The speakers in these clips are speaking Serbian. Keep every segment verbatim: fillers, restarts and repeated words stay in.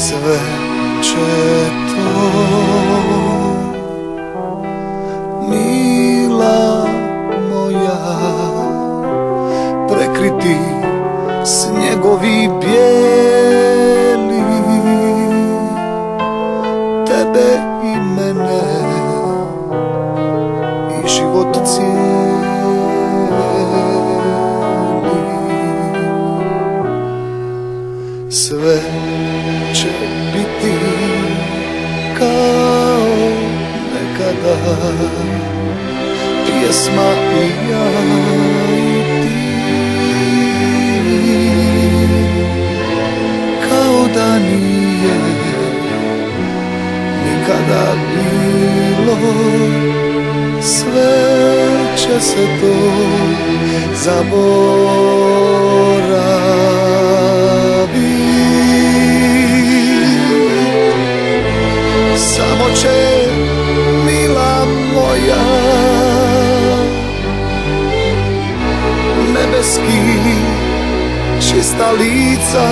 sve će to, mila moja, prekriti snjegovi bijeli, tebe i mene i život cijeli. Sve će biti kao nekada, pjesma i ja i ti, kao da nije nikada bilo. Sve će se to zaboraviti, samo će, mila moja, nebeski čista lica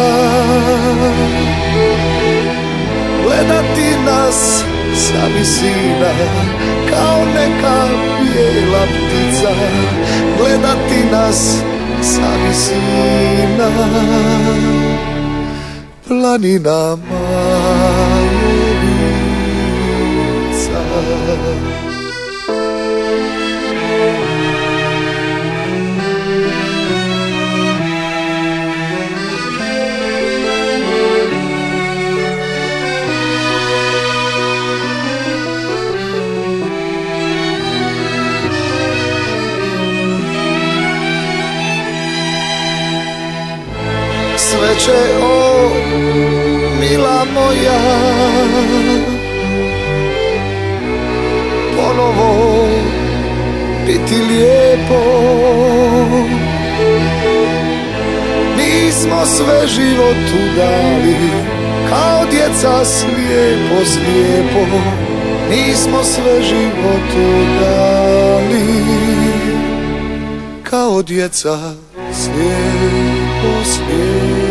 gledati nas sa visina, kao neka bijela ptica, gledati nas sa visina, planina Majevica. Sve će, o, mila moja, ponovo biti lijepo. Mi smo sve životu dali, kao djeca slijepo, slijepo. Mi smo sve životu dali, kao djeca slijepo, slijepo.